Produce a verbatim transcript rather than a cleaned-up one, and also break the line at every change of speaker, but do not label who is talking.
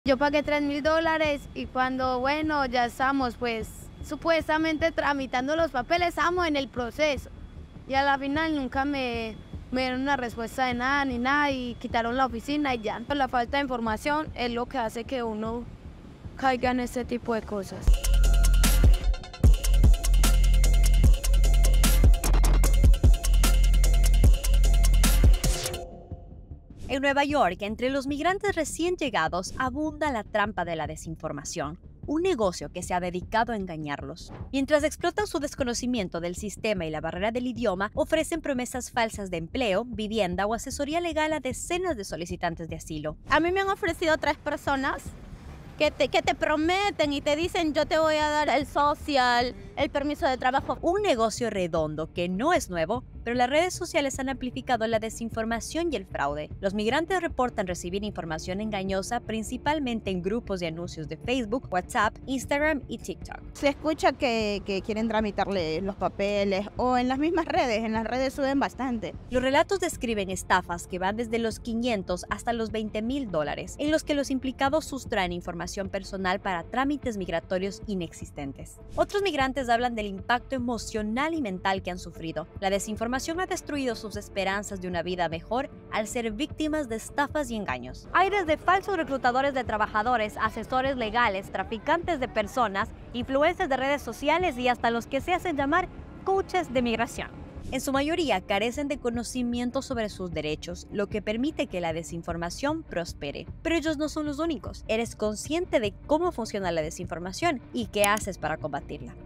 Yo pagué tres mil dólares y cuando, bueno, ya estamos, pues, supuestamente tramitando los papeles, estamos en el proceso. Y a la final nunca me, me dieron una respuesta de nada ni nada y quitaron la oficina y ya. Pues la falta de información es lo que hace que uno caiga en este tipo de cosas.
En Nueva York, entre los migrantes recién llegados, abunda la trampa de la desinformación, un negocio que se ha dedicado a engañarlos. Mientras explotan su desconocimiento del sistema y la barrera del idioma, ofrecen promesas falsas de empleo, vivienda o asesoría legal a decenas de solicitantes de asilo.
A mí me han ofrecido tres personas que te, que te prometen y te dicen yo te voy a dar el social, el permiso de trabajo.
Un negocio redondo que no es nuevo, pero las redes sociales han amplificado la desinformación y el fraude. Los migrantes reportan recibir información engañosa principalmente en grupos de anuncios de Facebook, WhatsApp, Instagram y TikTok.
Se escucha que, que quieren tramitarle los papeles o en las mismas redes, en las redes suben bastante.
Los relatos describen estafas que van desde los quinientos hasta los veinte mil dólares, en los que los implicados sustraen información personal para trámites migratorios inexistentes. Otros migrantes hablan del impacto emocional y mental que han sufrido. La desinformación ha destruido sus esperanzas de una vida mejor al ser víctimas de estafas y engaños. Hay desde falsos reclutadores de trabajadores, asesores legales, traficantes de personas, influencers de redes sociales y hasta los que se hacen llamar coaches de migración. En su mayoría carecen de conocimiento sobre sus derechos, lo que permite que la desinformación prospere. Pero ellos no son los únicos. Eres consciente de cómo funciona la desinformación y qué haces para combatirla.